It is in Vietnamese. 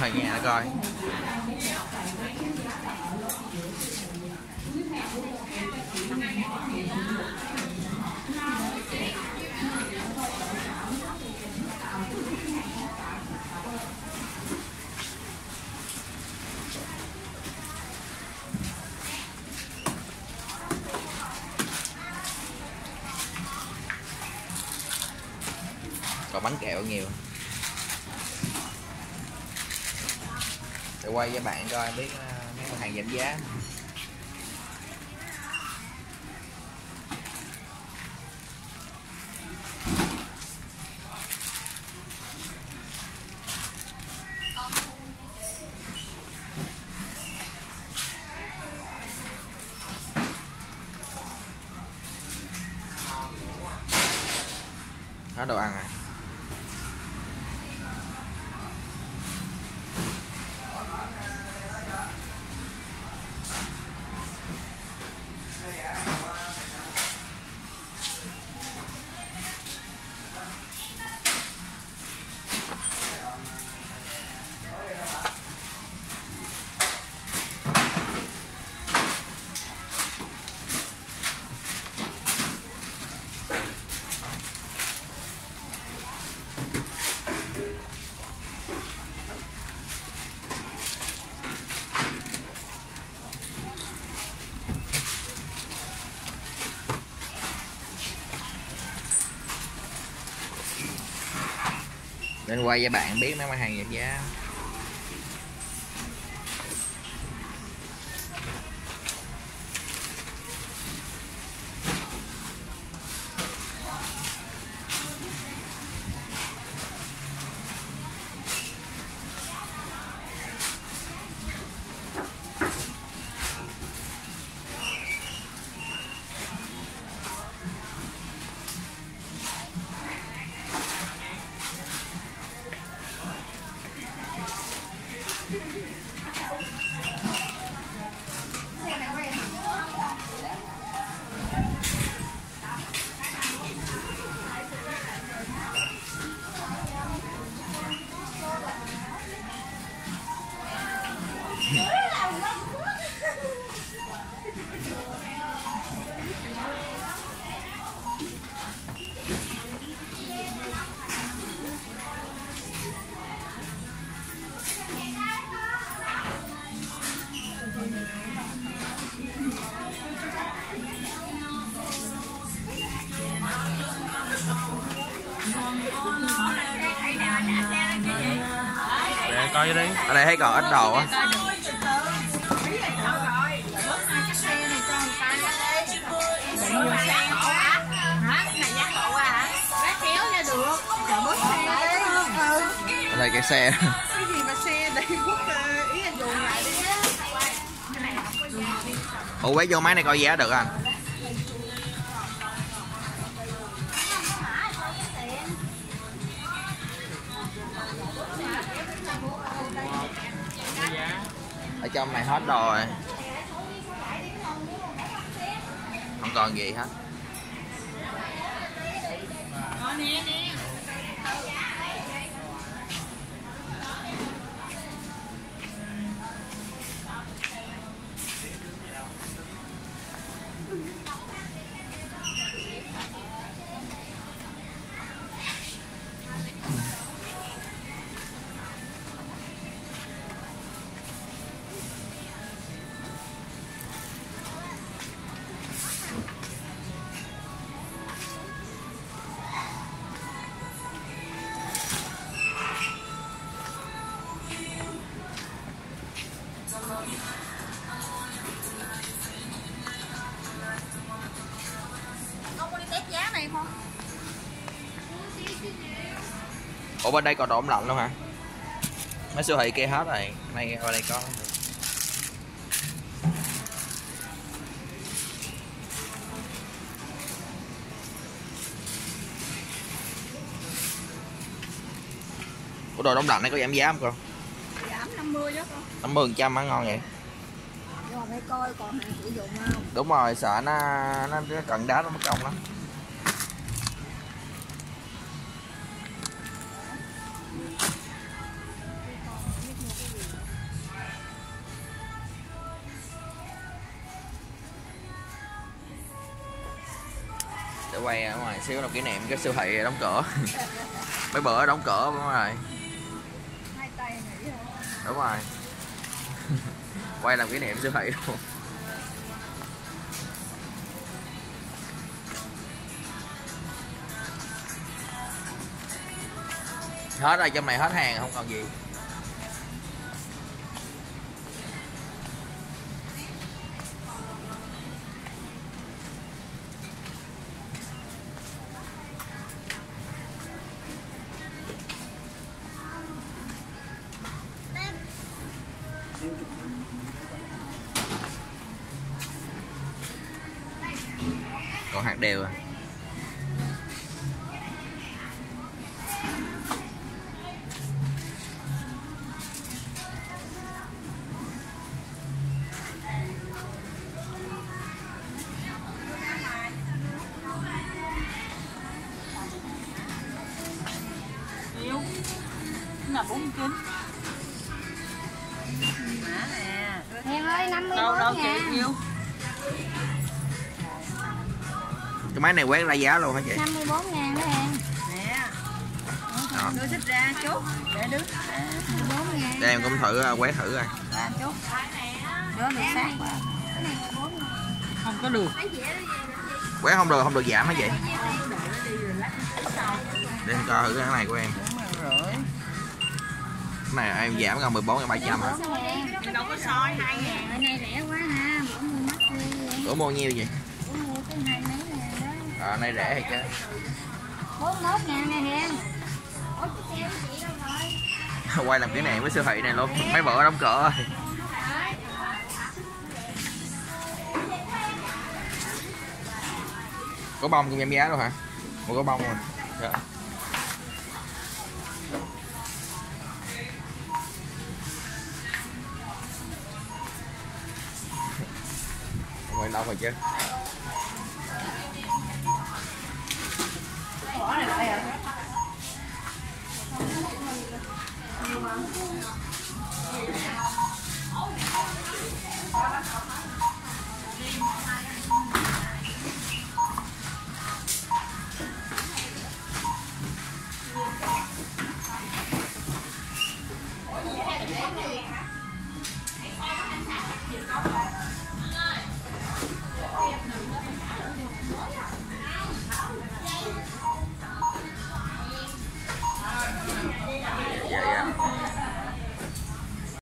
Thôi nghe coi. Còn bánh kẹo nhiều. Để quay với bạn coi biết mấy mặt hàng giảm giá. Hết đồ ăn rồi. Nên quay cho bạn biết mấy mặt hàng giảm giá. Để coi đi. Ở đây thấy còn ít đồ á. Ở đây cái xe. Cái gì mà xe đây quốc ý là dồn lại đi á. Ủa quét vô máy này coi giá được anh. Ở trong này hết đồ rồi. Không còn gì hết. Ủa bên đây còn đồ ẩm lạnh luôn hả? Mấy siêu thị kia hết rồi, nay ở đây có. Ủa đồ đông lạnh này có giảm giá không con? Giảm 50 đó con. 50% á, ngon vậy. Nhưng mà phải coi còn hạn sử dụng không? Đúng rồi, sợ nó cận đá nó mất công lắm. quay ở ngoài xíu làm kỷ niệm cái siêu thị đóng cửa. Mấy bữa đóng cửa đúng rồi. Hai tay nghỉ rồi. Đúng rồi. Quay làm kỷ niệm siêu thị luôn. Hết rồi, trong này hết hàng không còn gì. Còn hạt đều à. Yêu là 49. Mã nè. Em ơi 54 Đâu đâu ngàn. chị yêu. Cái máy này quét ra giá luôn hả chị? 54 ngàn đó em. Nè. Đó. Đưa xích ra chút. Để đứng. 54 ngàn. Để em cũng thử quét thử coi. Ra chút. Đó được sát quá. Cái này 14 ngàn. Không có được. Quét không được giảm hả chị? Để em coi thử cái này của em. Cái này em giảm còn 14.300 hả? 14 ngàn. Em đâu có soi 2 ngàn. Ở đây rẻ quá ha, bữa mua mắc ghê vậy. Bữa mua nhiêu vậy? Bữa mua cái 2 mấy ngàn đó. Này rẻ thì chứ. 41 ngàn nè Hiền. Ủa cái xe của chị đâu rồi? Quay làm kỷ niệm với siêu thị này luôn. Mấy bữa đóng cửa rồi. Có bông cũng giảm giá luôn hả? Mua có bông rồi. Dạ. Ngoài đâu rồi chứ? Bỏ này lại hả?